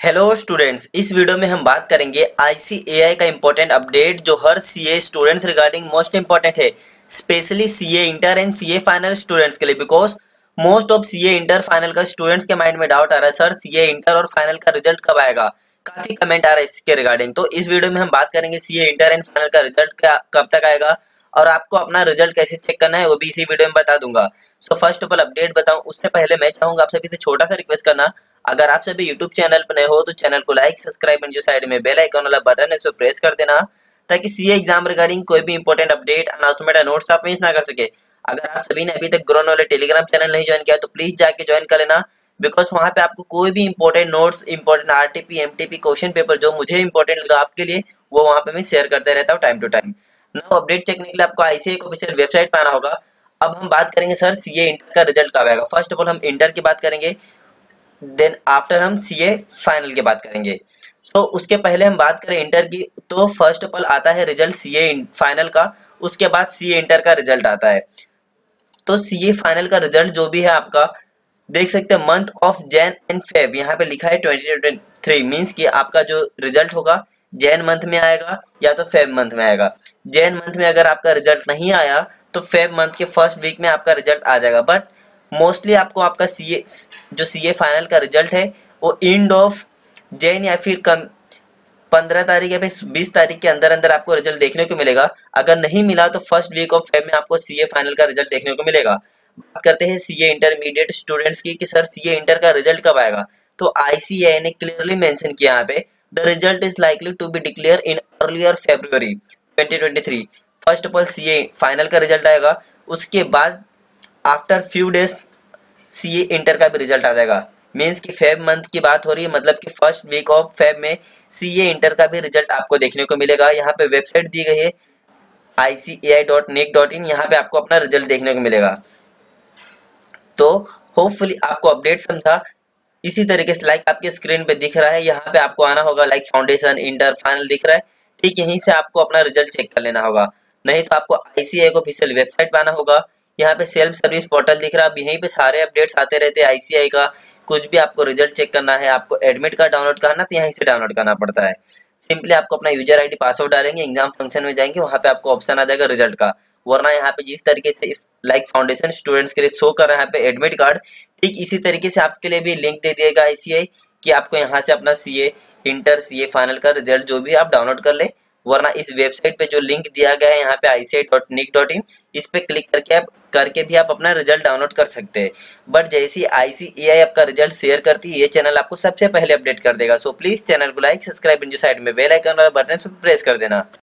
Hello students, इस video में हम बात करेंगे आईसीएआई का इम्पोर्टेंट अपडेट जो हर CA students regarding most important है, specially CA inter and CA final students के लिए। Because most of CA inter final का स्टूडेंट्स के माइंड में डाउट आ रहा है, सर सीए इंटर और फाइनल का रिजल्ट कब आएगा। काफी कमेंट आ रहा है इसके रिगार्डिंग। तो इस वीडियो में हम बात करेंगे सीए इंटर एंड फाइनल का रिजल्ट कब तक आएगा और आपको अपना रिजल्ट कैसे चेक करना है वो भी इसी वीडियो में बता दूंगा। So first of all update बताऊं उससे पहले मैं चाहूंगा आप सभी से छोटा सा रिक्वेस्ट करना, अगर आप सभी YouTube चैनल पर नए हो तो चैनल को लाइक सब्सक्राइब एंड जो साइड में बेल आइकन वाला बटन है उस पर प्रेस कर देना, ताकि सीए एग्जाम रिगार्डिंग कोई भी इंपॉर्टेंट अपडेट अनाउंसमेंट या नोट्स आप मिस ना कर सके। अगर आप सभी ने अभी तक ग्रो नॉलेज टेलीग्राम चैनल नहीं ज्वाइन किया तो प्लीज जाके ज्वाइन कर लेना, बिकॉज वहां पे आपको कोई भी important notes, important RTP MTP question paper जो मुझे इंपॉर्टेंट लगा आपके लिए वो वहां पे मैं शेयर करते रहता हूँ time to time. Now update check करने के लिए आपको आईसीएआई को ऑफिशियल वेबसाइट पे आना होगा। अब हम बात करेंगे सर सीए इंटर का रिजल्ट कब आएगा। फर्स्ट ऑफ ऑल हम इंटर की बात करेंगे, देन आफ्टर हम सीए फाइनल की बात करेंगे। तो उसके पहले हम बात करें इंटर की, तो फर्स्ट ऑफ ऑल आता है रिजल्ट सीए फाइनल का, उसके बाद सीए इंटर का रिजल्ट आता है। तो सीए फाइनल का रिजल्ट जो भी है आपका देख सकते हैं month of Jan and Feb, यहाँ पे लिखा है 2023, मीन्स कि आपका जो रिजल्ट होगा जैन मंथ में आएगा या तो फेब मंथ में आएगा। जैन मंथ में अगर आपका रिजल्ट नहीं आया तो फेब मंथ के फर्स्ट वीक में आपका रिजल्ट आ जाएगा। बट मोस्टली आपको आपका सीए जो सीए फाइनल का रिजल्ट है वो एंड ऑफ जैन या फिर कम 15 तारीख या फिर 20 तारीख के अंदर अंदर आपको रिजल्ट देखने को मिलेगा। अगर नहीं मिला तो फर्स्ट वीक ऑफ फेब में आपको सीए फाइनल का रिजल्ट देखने को मिलेगा। बात करते हैं सीए इंटरमीडिएट स्टूडेंट्स की कि सर सीए इंटर का रिजल्ट कब आएगा। तो आईसीएआई ने क्लियरली मेंशन किया यहाँ पे, the result is likely to be declare in earlier February 2023। First of all CA final का रिजल्ट आएगा, उसके बाद after few days CA inter का भी रिजल्ट आ जाएगा। मीन्स कि फेब मंथ की बात हो रही है, मतलब कि फर्स्ट वीक ऑफ फेब में सीए इंटर का भी रिजल्ट आपको देखने को मिलेगा। यहाँ पे वेबसाइट दी गई है ICAI.nic.in, यहाँ पे आपको अपना रिजल्ट देखने को मिलेगा। तो होपफुली आपको अपडेट समझा। इसी तरीके से लाइक आपके स्क्रीन पे दिख रहा है, यहाँ पे आपको आना होगा, लाइक फाउंडेशन इंटर फाइनल दिख रहा है, ठीक यहीं से आपको अपना रिजल्ट चेक कर लेना होगा। नहीं तो आपको आईसीएआई को ऑफिशियल वेबसाइट पे आना होगा, यहाँ पे सेल्फ सर्विस पोर्टल दिख रहा है, अब यहीं पे सारे अपडेट्स आते रहते हैं आईसीएआई का। कुछ भी आपको रिजल्ट चेक करना है, आपको एडमिट कार्ड डाउनलोड करना तो यहीं से डाउनलोड करना पड़ता है। सिंपली आपको अपना यूजर आईडी पासवर्ड डालेंगे, एग्जाम फंक्शन में जाएंगे, वहाँ पे आपको ऑप्शन आ जाएगा रिजल्ट का। वरना यहाँ पे जिस तरीके से लाइक फाउंडेशन स्टूडेंट्स के लिए शो कर रहा है यहाँ पे एडमिट कार्ड, ठीक इसी तरीके से आपके लिए भी लिंक दे दिएगा आईसीआई कि आपको यहाँ से अपना सीए इंटर सीए फाइनल का रिजल्ट जो भी आप डाउनलोड कर ले। वरना इस वेबसाइट पे जो लिंक दिया गया है यहाँ पे ICAI.nic.in, इस पे क्लिक करके भी आप अपना रिजल्ट डाउनलोड कर सकते हैं। बट जैसे ही आईसीएआई आपका रिजल्ट शेयर करती है ये चैनल आपको सबसे पहले अपडेट कर देगा। सो प्लीज चैनल को लाइक सब्सक्राइब, जो साइड में बेल आइकन वाला बटन है उस पर प्रेस कर देना।